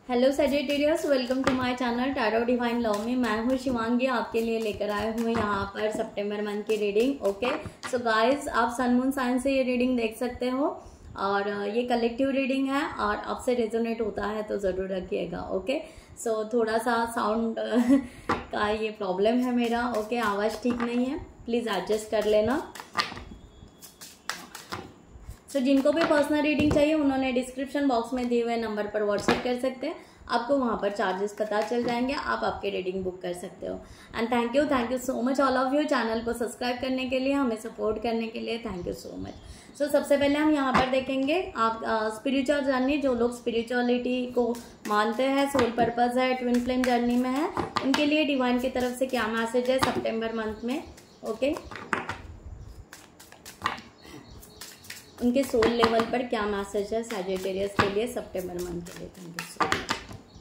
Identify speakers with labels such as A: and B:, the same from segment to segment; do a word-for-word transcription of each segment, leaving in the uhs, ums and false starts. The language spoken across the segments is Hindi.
A: Hello Sagittarius, welcome to my channel tarot divine love में। मैं हूँ शिवांगी, आपके लिए लेकर आए हुए यहाँ पर सितंबर मंथ की रीडिंग। ओके सो गाइस, आप सन मून साइन से ये रीडिंग देख सकते हो और ये कलेक्टिव रीडिंग है और आपसे रेजोनेट होता है तो ज़रूर रखिएगा। ओके सो so, थोड़ा सा साउंड का ये प्रॉब्लम है मेरा। Okay okay? आवाज़ ठीक नहीं है, प्लीज़ एडजस्ट कर लेना। सो so, जिनको भी पर्सनल रीडिंग चाहिए उन्होंने डिस्क्रिप्शन बॉक्स में दिए हुए नंबर पर व्हाट्सएप कर सकते हैं। आपको वहाँ पर चार्जेस पता चल जाएंगे, आप आपके रीडिंग बुक कर सकते हो। And thank you thank you so much all of you channel को सब्सक्राइब करने के लिए, हमें सपोर्ट करने के लिए। Thank you so much. So सबसे पहले हम यहाँ पर देखेंगे आप स्पिरिचुअल जर्नी, जो लोग स्पिरिचुअलिटी को मानते हैं, सोल पर्पज है, ट्विन फ्लेम जर्नी में है, उनके लिए डिवाइन की तरफ से क्या मैसेज है सितंबर मंथ में। Okay okay? उनके सोल लेवल पर क्या मैसेज है सैजिटेरियस के लिए सितंबर मंथ के लिए। Thank you so much.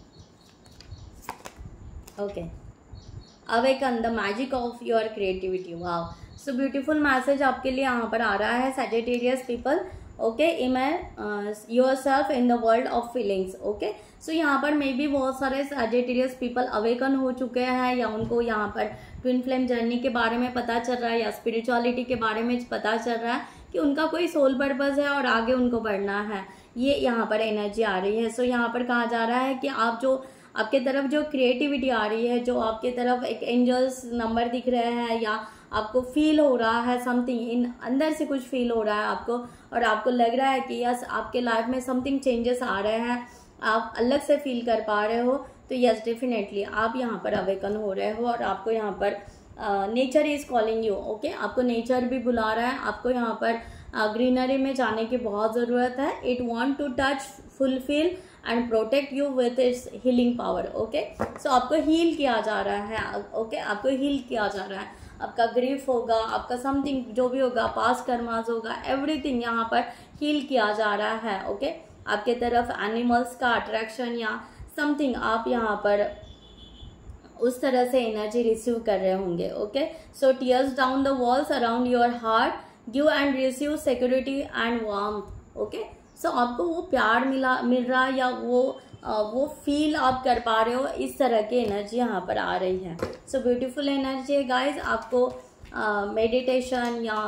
A: Okay, awaken the magic of your creativity. Wow, so beautiful message आपके लिए यहाँ पर आ रहा है Sagittarius people. Okay, imagine yourself in the world of feelings. Okay so यहाँ पर मे बी बहुत सारे सैजिटेरियस पीपल अवेकन हो चुके हैं, या उनको यहाँ पर ट्विन फ्लेम जर्नी के बारे में पता चल रहा है या स्पिरिचुअलिटी के बारे में पता चल रहा है कि उनका कोई सोल पर्पस है और आगे उनको बढ़ना है। ये यहाँ पर एनर्जी आ रही है। सो यहाँ पर कहा जा रहा है कि आप जो आपके तरफ जो क्रिएटिविटी आ रही है, जो आपके तरफ एक एंजल्स नंबर दिख रहे हैं, या आपको फील हो रहा है समथिंग इन अंदर से कुछ फील हो रहा है आपको, और आपको लग रहा है कि यस आपके लाइफ में समथिंग चेंजेस आ रहे हैं, आप अलग से फील कर पा रहे हो, तो यस डेफिनेटली आप यहाँ पर अवेकन हो रहे हो और आपको यहाँ पर nature is calling you. Okay, आपको नेचर भी बुला रहा है, आपको यहाँ पर ग्रीनरी uh, में जाने की बहुत ज़रूरत है। It want to touch, fulfil and protect you with its healing power. Okay so आपको हील किया जा रहा है। Okay okay? आपको हील किया जा रहा है, आपका ग्रीफ होगा, आपका समथिंग जो भी होगा, पास्ट कर्मास होगा, एवरीथिंग यहाँ पर हील किया जा रहा है। Okay okay? आपके तरफ एनिमल्स का अट्रैक्शन या समथिंग आप यहाँ पर उस तरह से एनर्जी रिसीव कर रहे होंगे। Okay so tears down the walls around your heart, give and receive security and warmth. Okay so आपको वो प्यार मिला मिल रहा है, या वो आ, वो फील आप कर पा रहे हो, इस तरह की एनर्जी यहाँ पर आ रही है। सो ब्यूटीफुल एनर्जी है गाइज। आपको मेडिटेशन या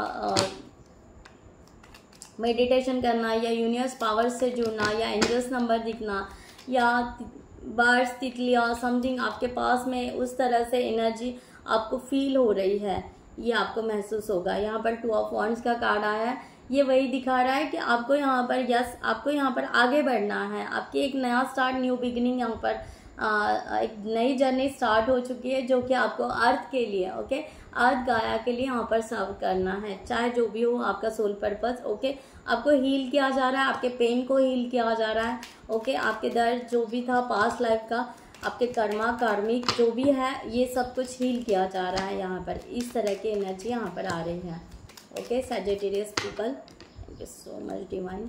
A: मेडिटेशन करना, या यूनिवर्स पावर से जुड़ना, या एंजल्स नंबर दिखना, या बर्ड्स, तितलियाँ, समथिंग आपके पास में उस तरह से एनर्जी आपको फील हो रही है, ये आपको महसूस होगा। यहाँ पर टू ऑफ वॉन्ड्स का कार्ड आया है, ये वही दिखा रहा है कि आपको यहाँ पर यस आपको यहाँ पर आगे बढ़ना है। आपकी एक नया स्टार्ट, न्यू बिगिनिंग, यहाँ पर आ, एक नई जर्नी स्टार्ट हो चुकी है, जो कि आपको अर्थ के लिए, ओके अर्थ गाया के लिए यहाँ पर सर्व करना है, चाहे जो भी हो आपका सोल पर्पस। ओके आपको हील किया जा रहा है, आपके पेन को हील किया जा रहा है। ओके आपके दर्द जो भी था पास्ट लाइफ का, आपके कर्मा कार्मिक जो भी है, ये सब कुछ हील किया जा रहा है यहाँ पर। इस तरह की एनर्जी यहाँ पर आ रही है। Okay Sagittarius people, thank you so much divine.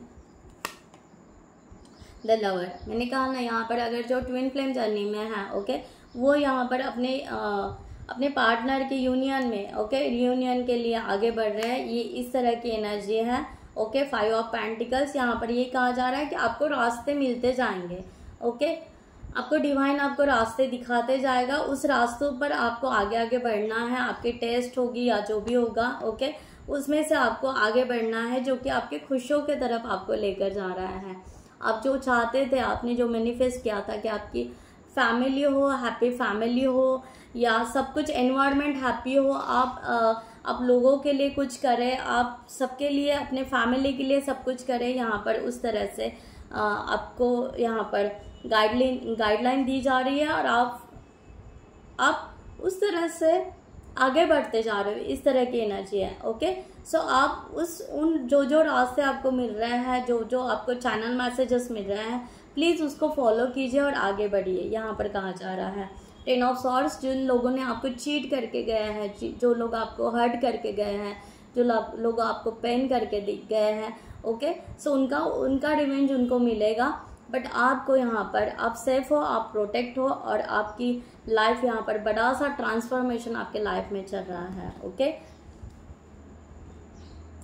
A: The lover, मैंने कहा ना यहाँ पर अगर जो ट्विन फ्लेम जर्नी में है, ओके वो यहाँ पर अपने आ, अपने पार्टनर के यूनियन में, ओके रियूनियन के लिए आगे बढ़ रहे हैं, ये इस तरह की एनर्जी है। ओके फाइव ऑफ पेंटिकल्स, यहाँ पर ये कहा जा रहा है कि आपको रास्ते मिलते जाएंगे। ओके आपको डिवाइन आपको रास्ते दिखाते जाएगा, उस रास्तों पर आपको आगे आगे बढ़ना है। आपकी टेस्ट होगी या जो भी होगा, ओके उसमें से आपको आगे बढ़ना है, जो कि आपके खुशियों की तरफ आपको लेकर जा रहा है। आप जो चाहते थे, आपने जो मैनिफेस्ट किया था कि आपकी फैमिली हो, हैप्पी फैमिली हो, या सब कुछ एनवायरनमेंट हैप्पी हो, आप आ, आप लोगों के लिए कुछ करें, आप सबके लिए, अपने फैमिली के लिए सब कुछ करें, यहाँ पर उस तरह से आ, आपको यहाँ पर गाइडलाइन गाइडलाइन दी जा रही है, और आप आप उस तरह से आगे बढ़ते जा रहे हो, इस तरह की एनर्जी है। ओके सो so, आप उस उन जो जो रास्ते आपको मिल रहे हैं, जो जो आपको चैनल मैसेजेस मिल रहे हैं, प्लीज़ उसको फॉलो कीजिए और आगे बढ़िए। यहाँ पर कहा जा रहा है टेन ऑफ सॉर्ड्स, जिन लोगों ने आपको चीट करके गए हैं, जो लोग आपको हर्ट करके गए हैं, जो लोग आपको पेन करके गए हैं, ओके सो so, उनका उनका रिवेंज उनको मिलेगा। बट आपको यहाँ पर आप सेफ हो, आप प्रोटेक्ट हो, और आपकी लाइफ यहाँ पर बड़ा सा ट्रांसफॉर्मेशन आपके लाइफ में चल रहा है। ओके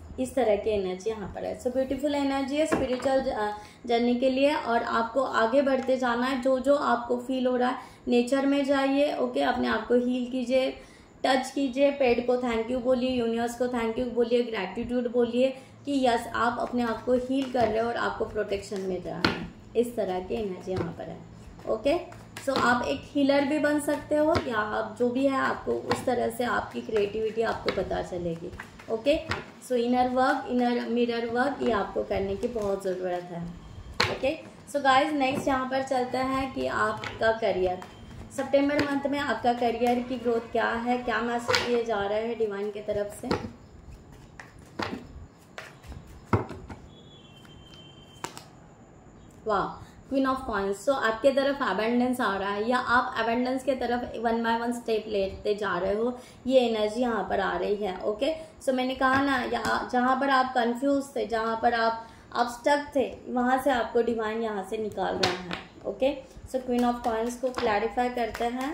A: इस तरह की एनर्जी यहाँ पर है। सो ब्यूटीफुल एनर्जी है स्पिरिचुअल जर्नी के लिए, और आपको आगे बढ़ते जाना है। जो जो आपको फील हो रहा है नेचर में जाइए, ओके, अपने आप को हील कीजिए, टच कीजिए, पेड़ को थैंक यू बोलिए, यूनिवर्स को थैंक यू बोलिए, ग्रैटिट्यूड बोलिए कि यस आप अपने आप को हील कर रहे हो और आपको प्रोटेक्शन मिल रहा है। इस तरह की एनर्जी यहाँ पर है। ओके, सो so, आप एक हीलर भी बन सकते हो, या आप जो भी है आपको उस तरह से आपकी क्रिएटिविटी आपको पता चलेगी। Okay, so inner work, inner mirror work ये आपको करने की बहुत ज़रूरत है। ओके, सो गाइज नेक्स्ट यहाँ पर चलता है कि आपका करियर, सितंबर मंथ में आपका करियर की ग्रोथ क्या है, क्या मैसेज दिए जा रहा है डिवाइन की तरफ से। वाह, क्वीन ऑफ कॉइन्स। सो आपके तरफ अबेंडेंस आ रहा है, या आप अबेंडेंस के तरफ वन बाय वन स्टेप लेते जा रहे हो, ये एनर्जी यहाँ पर आ रही है। ओके, सो मैंने कहा ना, जहाँ पर आप कंफ्यूज थे, जहाँ पर आप आप स्टक थे, वहाँ से आपको डिवाइन यहाँ से निकाल रहा है। Okay, so queen of coins को क्लैरिफाई करते हैं।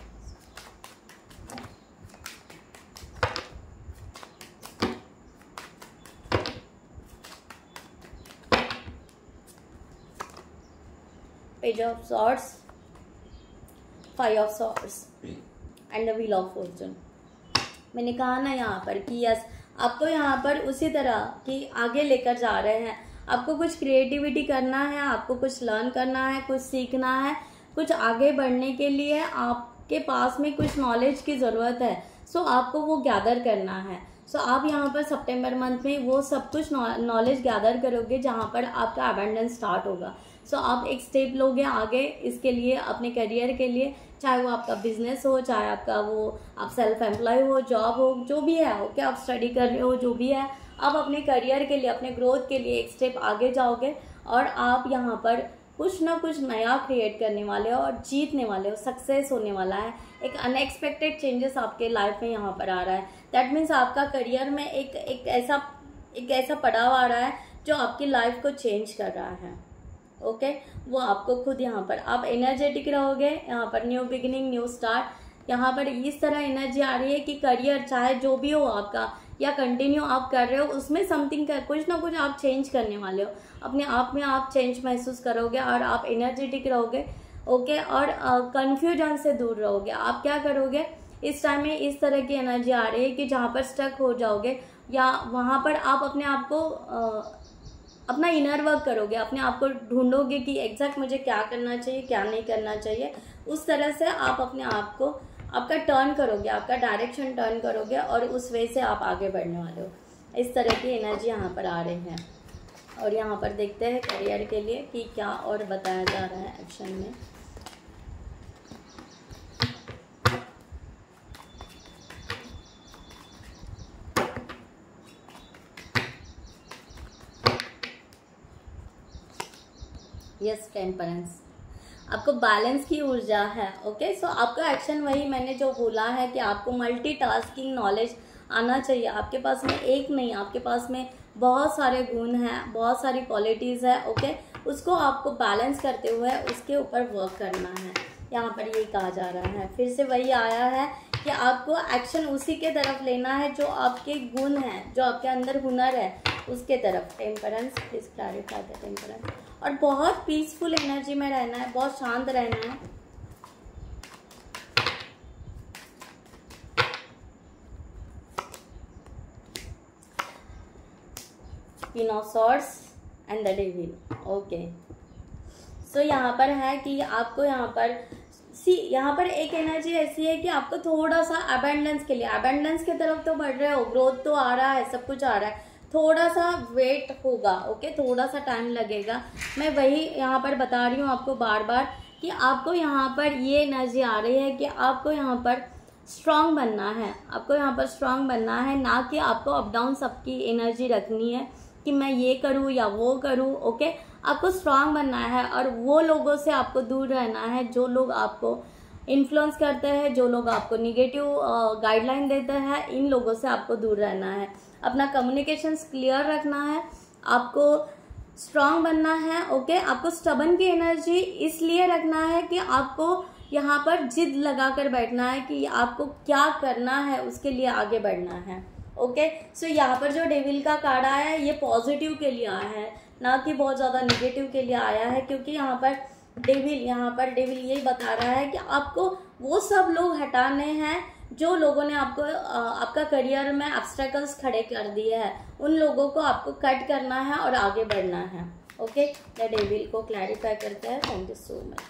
A: Page of swords, five of swords and the wheel of fortune. मैंने कहा ना यहाँ पर कि यस आपको यहाँ पर उसी तरह कि आगे लेकर जा रहे हैं। आपको कुछ क्रिएटिविटी करना है, आपको कुछ लर्न करना है, कुछ सीखना है, कुछ आगे बढ़ने के लिए आपके पास में कुछ नॉलेज की ज़रूरत है। सो आपको वो गैदर करना है। सो आप यहाँ पर सितंबर मंथ में वो सब कुछ नॉलेज गैदर करोगे जहाँ पर आपका अबेंडेंस स्टार्ट होगा। सो so, आप एक स्टेप लोगे आगे इसके लिए, अपने करियर के लिए, चाहे वो आपका बिजनेस हो, चाहे आपका वो आप सेल्फ एम्प्लॉय हो, जॉब हो, जो भी है, ओके, आप स्टडी कर रहे हो, जो भी है, आप अपने करियर के लिए, अपने ग्रोथ के लिए एक स्टेप आगे जाओगे और आप यहाँ पर कुछ ना कुछ नया क्रिएट करने वाले हो और जीतने वाले हो, सक्सेस होने वाला है। एक अनएक्सपेक्टेड चेंजेस आपके लाइफ में यहाँ पर आ रहा है। दैट मीन्स आपका करियर में एक एक ऐसा एक ऐसा पड़ाव आ रहा है जो आपकी लाइफ को चेंज कर रहा है। Okay okay? वो आपको खुद यहाँ पर आप एनर्जेटिक रहोगे, यहाँ पर न्यू बिगिनिंग, न्यू स्टार्ट, यहाँ पर इस तरह एनर्जी आ रही है कि करियर चाहे जो भी हो आपका या कंटिन्यू आप कर रहे हो, उसमें समथिंग कर कुछ ना कुछ आप चेंज करने वाले हो, अपने आप में आप चेंज महसूस करोगे और आप एनर्जेटिक रहोगे। Okay okay? और कन्फ्यूजन uh, से दूर रहोगे। आप क्या करोगे इस टाइम में, इस तरह की एनर्जी आ रही है कि जहाँ पर स्टक हो जाओगे या वहाँ पर आप अपने आप को uh, अपना इनर वर्क करोगे, अपने आप को ढूंढोगे कि एग्जैक्ट मुझे क्या करना चाहिए, क्या नहीं करना चाहिए। उस तरह से आप अपने आप को आपका टर्न करोगे, आपका डायरेक्शन टर्न करोगे और उस वे से आप आगे बढ़ने वाले हो। इस तरह की एनर्जी यहाँ पर आ रही है। और यहाँ पर देखते हैं करियर के लिए कि क्या और बताया जा रहा है एक्शन में। यस, टेम्परेंस, आपको बैलेंस की ऊर्जा है। ओके, सो आपका एक्शन वही मैंने जो बोला है कि आपको मल्टीटास्किंग नॉलेज आना चाहिए। आपके पास में एक नहीं, आपके पास में बहुत सारे गुण हैं, बहुत सारी क्वालिटीज़ है। ओके, उसको आपको बैलेंस करते हुए उसके ऊपर वर्क करना है। यहाँ पर ये कहा जा रहा है, फिर से वही आया है कि आपको एक्शन उसी के तरफ लेना है जो आपके गुण हैं, जो आपके अंदर हुनर है, उसके तरफ। Temperance, please clarify the temperance. और बहुत पीसफुल एनर्जी में रहना है, बहुत शांत रहना है। Queen of swords and the devil. Okay, so यहाँ पर है कि आपको यहाँ पर सी यहाँ पर एक एनर्जी ऐसी है कि आपको थोड़ा सा अबेंडेंस के लिए, अबेंडेंस की तरफ तो बढ़ रहे हो, ग्रोथ तो आ रहा है, सब कुछ आ रहा है, थोड़ा सा वेट होगा। ओके, थोड़ा सा टाइम लगेगा। मैं वही यहाँ पर बता रही हूँ आपको बार बार कि आपको यहाँ पर ये एनर्जी आ रही है कि आपको यहाँ पर स्ट्रांग बनना है, आपको यहाँ पर स्ट्रांग बनना है, ना कि आपको अप डाउन सबकी एनर्जी रखनी है कि मैं ये करूँ या वो करूँ। ओके, आपको स्ट्रांग बनना है और वो लोगों से आपको दूर रहना है जो लोग आपको इन्फ्लुएंस करते हैं, जो लोग आपको निगेटिव गाइडलाइन देते हैं, इन लोगों से आपको दूर रहना है। अपना कम्युनिकेशंस क्लियर रखना है, आपको स्ट्रांग बनना है। ओके, आपको स्टबन की एनर्जी इसलिए रखना है कि आपको यहाँ पर जिद लगा कर बैठना है कि आपको क्या करना है, उसके लिए आगे बढ़ना है। ओके, सो यहाँ पर जो डेविल का कार्ड आया है ये पॉजिटिव के लिए आया है, ना कि बहुत ज़्यादा निगेटिव के लिए आया है, क्योंकि यहाँ पर डेविल यहाँ पर डेविल यही बता रहा है कि आपको वो सब लोग हटाने हैं जो लोगों ने आपको आपका करियर में ऑब्स्टेकल्स खड़े कर दिए हैं, उन लोगों को आपको कट करना है और आगे बढ़ना है। ओके, द डेविल को क्लैरिफाई करते हैं। Thank you so much.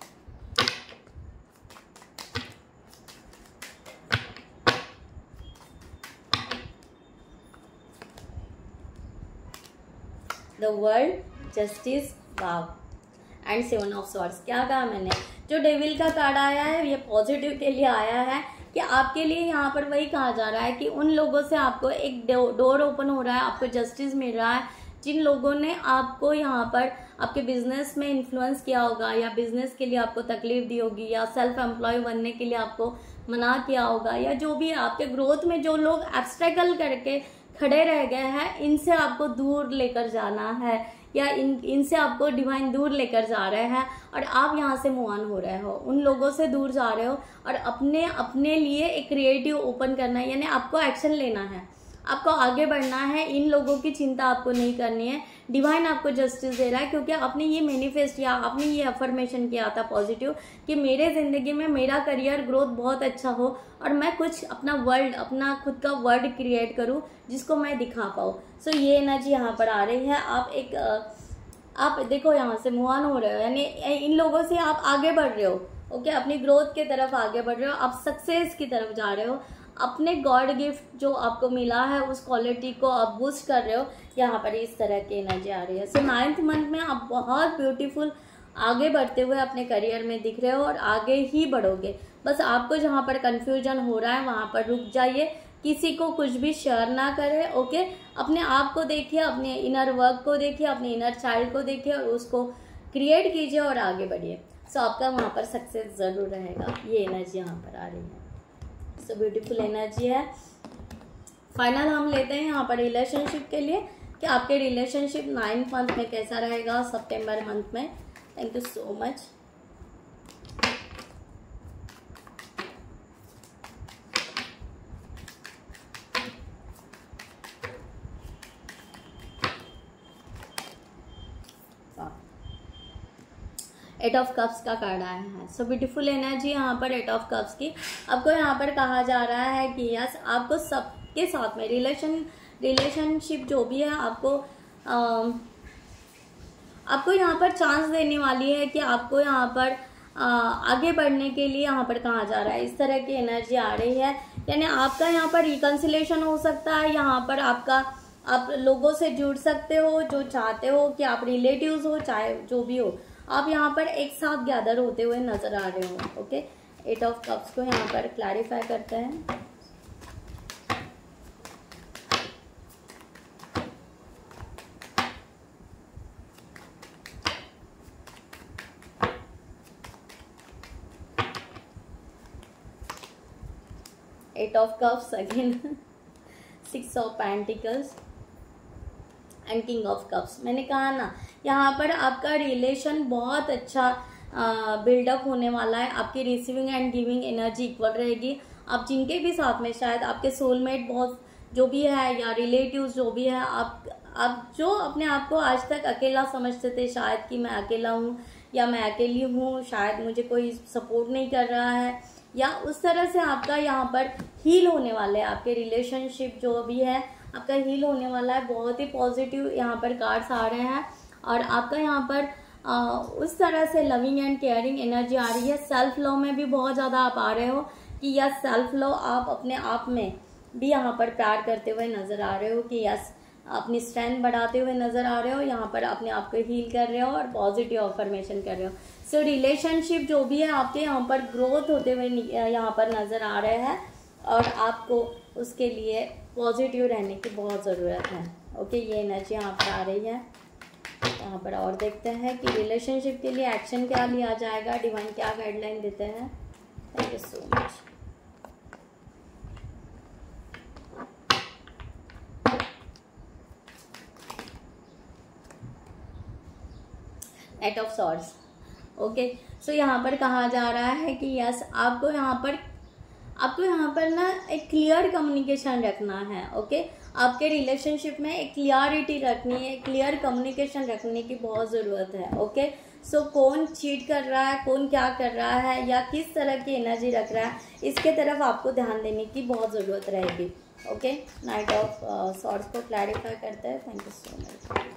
A: The world, justice, wow and seven of swords. क्या कहा मैंने, जो डेविल का कार्ड आया है ये पॉजिटिव के लिए आया है कि आपके लिए यहाँ पर वही कहा जा रहा है कि उन लोगों से आपको एक डोर ओपन हो रहा है, आपको जस्टिस मिल रहा है, जिन लोगों ने आपको यहाँ पर आपके बिजनेस में इन्फ्लुएंस किया होगा या बिजनेस के लिए आपको तकलीफ दी होगी या सेल्फ एम्प्लॉय बनने के लिए आपको मना किया होगा, या जो भी आपके ग्रोथ में जो लोग ऑब्स्टेकल करके खड़े रह गए हैं, इनसे आपको दूर लेकर जाना है, या इन इनसे आपको डिवाइन दूर लेकर जा रहे हैं और आप यहाँ से मूव ऑन हो रहे हो, उन लोगों से दूर जा रहे हो और अपने अपने लिए एक क्रिएटिव ओपन करना है, यानी आपको एक्शन लेना है, आपको आगे बढ़ना है, इन लोगों की चिंता आपको नहीं करनी है। डिवाइन आपको जस्टिस दे रहा है क्योंकि आपने ये मैनिफेस्ट किया, आपने ये अफर्मेशन किया था पॉजिटिव कि मेरे ज़िंदगी में मेरा करियर ग्रोथ बहुत अच्छा हो और मैं कुछ अपना वर्ल्ड, अपना खुद का वर्ल्ड क्रिएट करूं जिसको मैं दिखा पाऊँ। सो so, ये एनर्जी यहाँ पर आ रही है। आप एक आप देखो यहाँ से मूव ऑन हो रहे हो, यानी इन लोगों से आप आगे बढ़ रहे हो। ओके, अपनी ग्रोथ की तरफ आगे बढ़ रहे हो, आप सक्सेस की तरफ जा रहे हो, अपने गॉड गिफ्ट जो आपको मिला है उस क्वालिटी को आप बूस्ट कर रहे हो। यहाँ पर इस तरह की एनर्जी आ रही है। सो नाइन्थ मंथ में आप बहुत ब्यूटीफुल आगे बढ़ते हुए अपने करियर में दिख रहे हो और आगे ही बढ़ोगे। बस आपको जहाँ पर कंफ्यूजन हो रहा है वहाँ पर रुक जाइए, किसी को कुछ भी शेयर ना करें। ओके, अपने आप को देखिए, अपने इनर वर्क को देखिए, अपने इनर चाइल्ड को देखिए और उसको क्रिएट कीजिए और आगे बढ़िए। सो आपका वहाँ पर सक्सेस ज़रूर रहेगा। ये एनर्जी यहाँ पर आ रही है। सो ब्यूटीफुल एनर्जी है। फाइनल हम लेते हैं यहाँ पर रिलेशनशिप के लिए कि आपके रिलेशनशिप नाइन्थ मंथ में कैसा रहेगा, सितंबर मंथ में। Thank you so much. Eight of cups का कार्ड आया है। सो ब्यूटीफुल एनर्जी यहाँ पर एट ऑफ कप्स की। आपको यहाँ पर कहा जा रहा है कि यस, आपको सबके साथ में रिलेशन रिलेशनशिप जो भी है आपको आ, आपको यहाँ पर चांस देने वाली है कि आपको यहाँ पर आ, आगे बढ़ने के लिए यहाँ पर कहा जा रहा है। इस तरह की एनर्जी आ रही है, यानी आपका यहाँ पर रिकन्सिलेशन हो सकता है। यहाँ पर आपका आप लोगों से जुड़ सकते हो जो चाहते हो कि आप रिलेटिव्स हो, चाहे जो भी हो, आप यहाँ पर एक साथ गैदर होते हुए नजर आ रहे हो। ओके, एट ऑफ कप्स को यहाँ पर क्लैरिफाई करते हैं। Eight of cups again, six of pentacles and king of cups. मैंने कहा ना, यहाँ पर आपका रिलेशन बहुत अच्छा बिल्डअप होने वाला है। आपकी receiving and giving energy equal रहेगी। आप जिनके भी साथ में, शायद आपके सोलमेट बहुत जो भी है या रिलेटिव्स जो भी है, आप आप जो अपने आप को आज तक अकेला समझते थे, शायद कि मैं अकेला हूँ या मैं अकेली हूँ, शायद मुझे कोई सपोर्ट नहीं कर रहा है, या उस तरह से आपका यहाँ पर हील होने वाले हैं। आपके रिलेशनशिप जो भी है आपका हील होने वाला है। बहुत ही पॉजिटिव यहाँ पर कार्ड्स आ रहे हैं और आपका यहाँ पर आ, उस तरह से लविंग एंड केयरिंग एनर्जी आ रही है। सेल्फ लव में भी बहुत ज़्यादा आप आ रहे हो कि यस, सेल्फ लव आप अपने आप में भी यहाँ पर प्यार करते हुए नज़र आ रहे हो कि यस, अपनी स्ट्रेंथ बढ़ाते हुए नज़र आ रहे हो, यहाँ पर अपने आप को हील कर रहे हो और पॉजिटिव अफर्मेशन कर रहे हो। सो रिलेशनशिप जो भी है आपके यहाँ पर ग्रोथ होते हुए यहाँ पर नज़र आ रहे हैं और आपको उसके लिए पॉजिटिव रहने की बहुत ज़रूरत है। ओके, ये एनर्जी यहाँ पर आ रही है। यहाँ पर और देखते हैं कि रिलेशनशिप के लिए एक्शन क्या लिया जाएगा, डिवाइन क्या गाइडलाइन देते हैं। Thank you so much. Eight of swords. Okay, so यहाँ पर कहा जा रहा है कि यस, आपको यहाँ पर आपको यहाँ पर ना एक क्लियर कम्युनिकेशन रखना है। ओके, आपके रिलेशनशिप में एक क्लियरिटी रखनी है, क्लियर कम्युनिकेशन रखने की बहुत ज़रूरत है। ओके, सो so, कौन चीट कर रहा है, कौन क्या कर रहा है, या किस तरह की एनर्जी रख रहा है, इसके तरफ आपको ध्यान देने की बहुत ज़रूरत रहेगी। ओके, नाइट ऑफ सॉर्ट्स को क्लैरिफाई करते हैं। Thank you so much.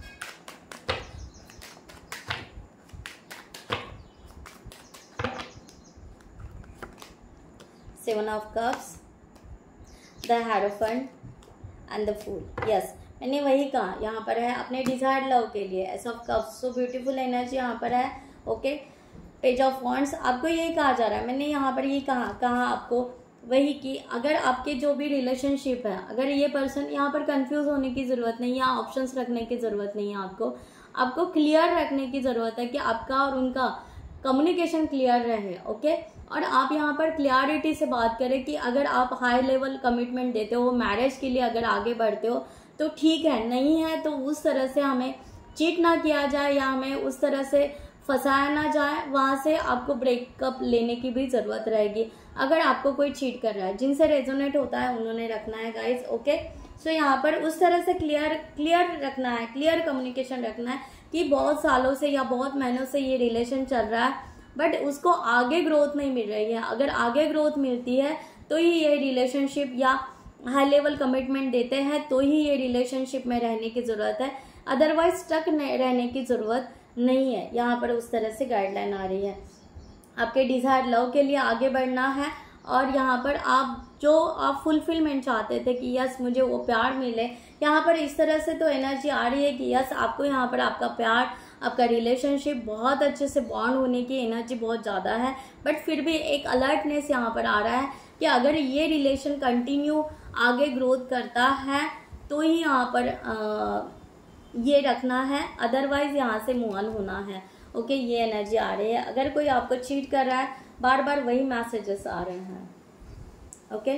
A: Seven of cups, the hierophant and the fool. Yes, मैंने वही कहा, यहाँ पर है अपने डिजायर्ड लव के लिए ace of cups. So beautiful energy यहाँ पर है। ओके, पेज ऑफ वॉन्ड्स, आपको यही कहा जा रहा है, मैंने यहाँ पर ये कहा कहा आपको वही कि अगर आपके जो भी रिलेशनशिप है, अगर ये पर्सन, यहाँ पर कंफ्यूज होने की ज़रूरत नहीं है, ऑप्शंस रखने की ज़रूरत नहीं है, आपको आपको क्लियर रखने की ज़रूरत है कि आपका और उनका कम्युनिकेशन क्लियर रहे। ओके, और आप यहाँ पर क्लियरिटी से बात करें कि अगर आप हाई लेवल कमिटमेंट देते हो, मैरिज के लिए अगर आगे बढ़ते हो तो ठीक है, नहीं है तो उस तरह से हमें चीट ना किया जाए या हमें उस तरह से फंसाया ना जाए, वहाँ से आपको ब्रेकअप लेने की भी ज़रूरत रहेगी अगर आपको कोई चीट कर रहा है। जिनसे रेजोनेट होता है उन्होंने रखना है गाइज। ओके, सो यहाँ पर उस तरह से क्लियर क्लियर रखना है, क्लियर कम्युनिकेशन रखना है कि बहुत सालों से या बहुत महीनों से ये रिलेशन चल रहा है बट उसको आगे ग्रोथ नहीं मिल रही है। अगर आगे ग्रोथ मिलती है तो ही ये रिलेशनशिप, या हाई लेवल कमिटमेंट देते हैं तो ही ये रिलेशनशिप में रहने की ज़रूरत है, अदरवाइज स्टक रहने की ज़रूरत नहीं है। यहाँ पर उस तरह से गाइडलाइन आ रही है। आपके डिज़ायर लव के लिए आगे बढ़ना है और यहाँ पर आप जो आप फुलफिलमेंट चाहते थे कि यस मुझे वो प्यार मिले, यहाँ पर इस तरह से तो एनर्जी आ रही है कि यस आपको यहाँ पर आपका प्यार, आपका रिलेशनशिप बहुत अच्छे से बॉन्ड होने की एनर्जी बहुत ज़्यादा है। बट फिर भी एक अलर्टनेस यहाँ पर आ रहा है कि अगर ये रिलेशन कंटिन्यू आगे ग्रोथ करता है तो ही यहाँ पर आ, ये रखना है, अदरवाइज यहाँ से मूव ऑन होना है। ओके, ये एनर्जी आ रही है। अगर कोई आपको चीट कर रहा है, बार बार वही मैसेजेस आ रहे हैं। ओके,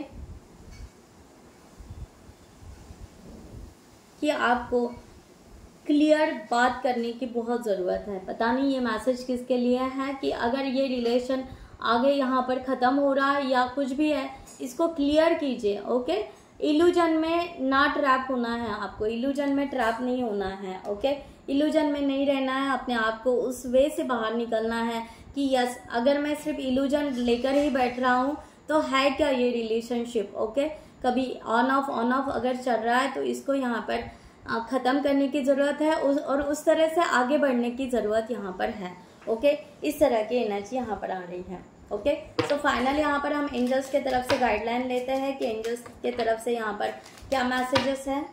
A: कि आपको क्लियर बात करने की बहुत ज़रूरत है। पता नहीं ये मैसेज किसके लिए है कि अगर ये रिलेशन आगे यहाँ पर ख़त्म हो रहा है या कुछ भी है, इसको क्लियर कीजिए। ओके, इल्यूजन में ना ट्रैप होना है, आपको इल्यूजन में ट्रैप नहीं होना है। ओके, इल्यूजन में नहीं रहना है, अपने आप को उस वे से बाहर निकलना है कि यस अगर मैं सिर्फ इल्यूजन लेकर ही बैठ रहा हूँ तो है क्या ये रिलेशनशिप। ओके, कभी ऑन ऑफ ऑन ऑफ अगर चल रहा है तो इसको यहाँ पर ख़त्म करने की ज़रूरत है और उस तरह से आगे बढ़ने की ज़रूरत यहाँ पर है। ओके, इस तरह की एनर्जी यहाँ पर आ रही है। ओके, सो फाइनल यहाँ पर हम एंजल्स के तरफ से गाइडलाइन लेते हैं कि एंजल्स के तरफ से यहाँ पर क्या मैसेजेस हैं।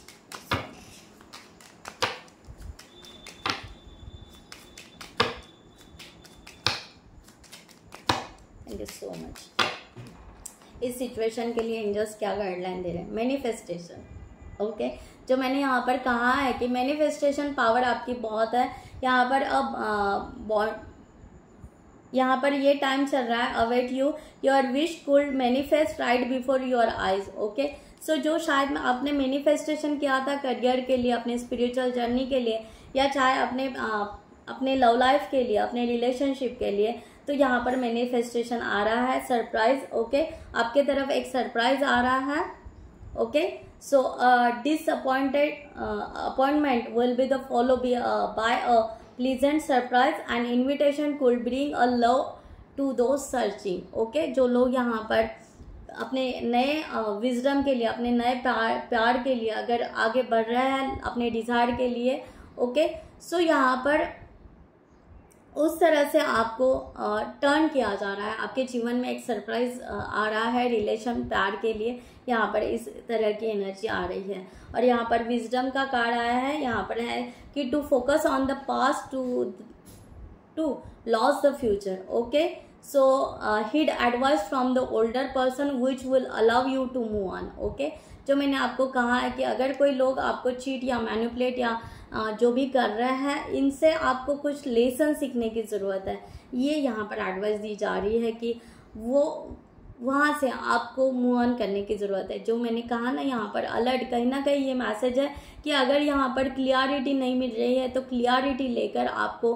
A: Thank you so much. इस सिचुएशन के लिए एंजल्स क्या गाइडलाइन दे रहे हैं? मैनिफेस्टेशन। ओके, जो मैंने यहाँ पर कहा है कि मैनिफेस्टेशन पावर आपकी बहुत है। यहाँ पर अब यहाँ पर ये टाइम चल रहा है, await you your wish could manifest right before your eyes. Okay, so जो शायद आपने मैनिफेस्टेशन किया था करियर के लिए, अपने स्पिरिचुअल जर्नी के लिए, या चाहे अपने आ, अपने लव लाइफ के लिए, अपने रिलेशनशिप के लिए, तो यहाँ पर मैनिफेस्टेशन आ रहा है। सरप्राइज। ओके, आपके तरफ एक सरप्राइज आ रहा है। Okay, so disappointed appointment will be the follow by a pleasant surprise and invitation could bring a love to those searching. Okay, जो लोग यहाँ पर अपने नए विजडम के लिए, अपने नए प्यार प्यार के लिए अगर आगे बढ़ रहे हैं, अपने डिज़ायर के लिए, ओके, सो यहाँ पर उस तरह से आपको टर्न किया जा रहा है। आपके जीवन में एक सरप्राइज आ रहा है रिलेशन प्यार के लिए, यहाँ पर इस तरह की एनर्जी आ रही है। और यहाँ पर विजडम का कार्ड आया है, यहाँ पर है कि to focus on the past to to loss the future. Okay, so heed advice from the older person which will allow you to move on. Okay, जो मैंने आपको कहा है कि अगर कोई लोग आपको चीट या मैनिपुलेट या uh, जो भी कर रहे हैं, इनसे आपको कुछ लेसन सीखने की ज़रूरत है। ये यहाँ पर एडवाइस दी जा रही है कि वो वहाँ से आपको मूव ऑन करने की ज़रूरत है। जो मैंने कहा ना, यहाँ पर अलर्ट, कहीं ना कहीं ये मैसेज है कि अगर यहाँ पर क्लियरिटी नहीं मिल रही है तो क्लियरिटी लेकर आपको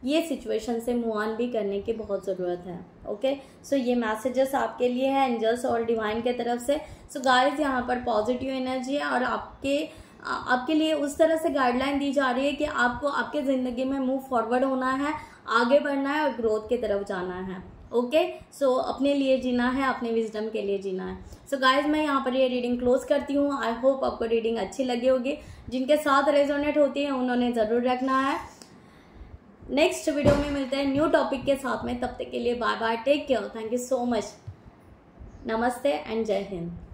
A: ये सिचुएशन से मूव ऑन भी करने की बहुत ज़रूरत है। ओके, सो ये मैसेजेस आपके लिए है एंजल्स और डिवाइन के तरफ से। सो गाइस यहाँ पर पॉजिटिव एनर्जी है और आपके आपके लिए उस तरह से गाइडलाइन दी जा रही है कि आपको आपके ज़िंदगी में मूव फॉरवर्ड होना है, आगे बढ़ना है और ग्रोथ की तरफ जाना है। ओके, सो अपने लिए जीना है, अपने विजडम के लिए जीना है। सो गाइज मैं यहाँ पर ये रीडिंग क्लोज करती हूँ। आई होप आपको रीडिंग अच्छी लगी होगी। जिनके साथ रेजोनेट होती है उन्होंने ज़रूर रखना है। नेक्स्ट वीडियो में मिलते हैं न्यू टॉपिक के साथ में। तब तक के लिए bye bye, take care, thank you so much, नमस्ते एंड जय हिंद।